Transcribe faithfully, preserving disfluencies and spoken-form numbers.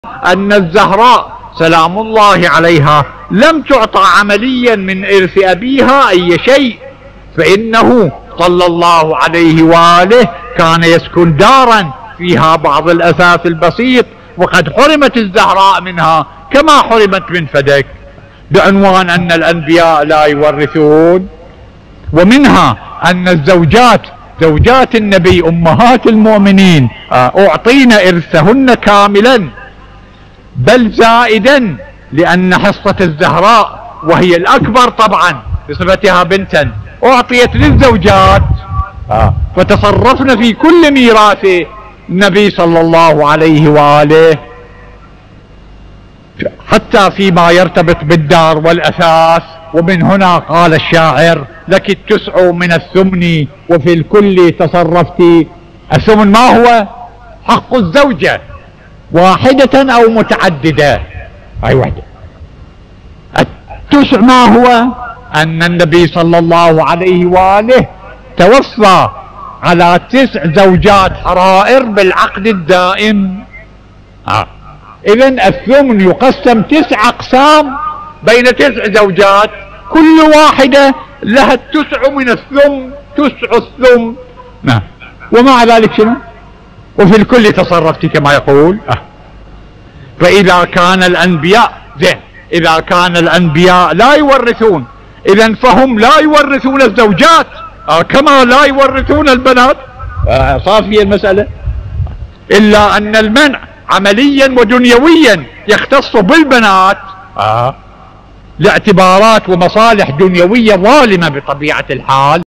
أن الزهراء سلام الله عليها لم تعطى عمليا من إرث أبيها أي شيء، فإنه صلى الله عليه وآله كان يسكن دارا فيها بعض الأثاث البسيط، وقد حرمت الزهراء منها كما حرمت من فدك، بعنوان أن الأنبياء لا يورثون. ومنها أن الزوجات زوجات النبي أمهات المؤمنين أعطين إرثهن كاملا بل زائدا، لأن حصة الزهراء وهي الأكبر طبعا بصفتها بنتا أعطيت للزوجات فتصرفن في كل ميراث النبي صلى الله عليه وآله، حتى فيما يرتبط بالدار والأثاث. ومن هنا قال الشاعر: لك التسع من الثمن وفي الكل تصرفتي. الثمن ما هو؟ حق الزوجة، واحدة أو متعددة، أي واحدة. التسع ما هو؟ أن النبي صلى الله عليه وآله توفى على تسع زوجات حرائر بالعقد الدائم. آه. إذن الثمن يقسم تسع أقسام بين تسع زوجات، كل واحدة لها التسع من الثمن، تسع الثمن. نعم. ومع ذلك شنو؟ وفي الكل تصرفتي كما يقول. آه. فإذا كان الأنبياء زين، إذا كان الأنبياء لا يورثون، إذن فهم لا يورثون الزوجات آه كما لا يورثون البنات. آه صافية المسألة، إلا أن المنع عمليا ودنيويا يختص بالبنات آه لاعتبارات ومصالح دنيوية ظالمة بطبيعة الحال.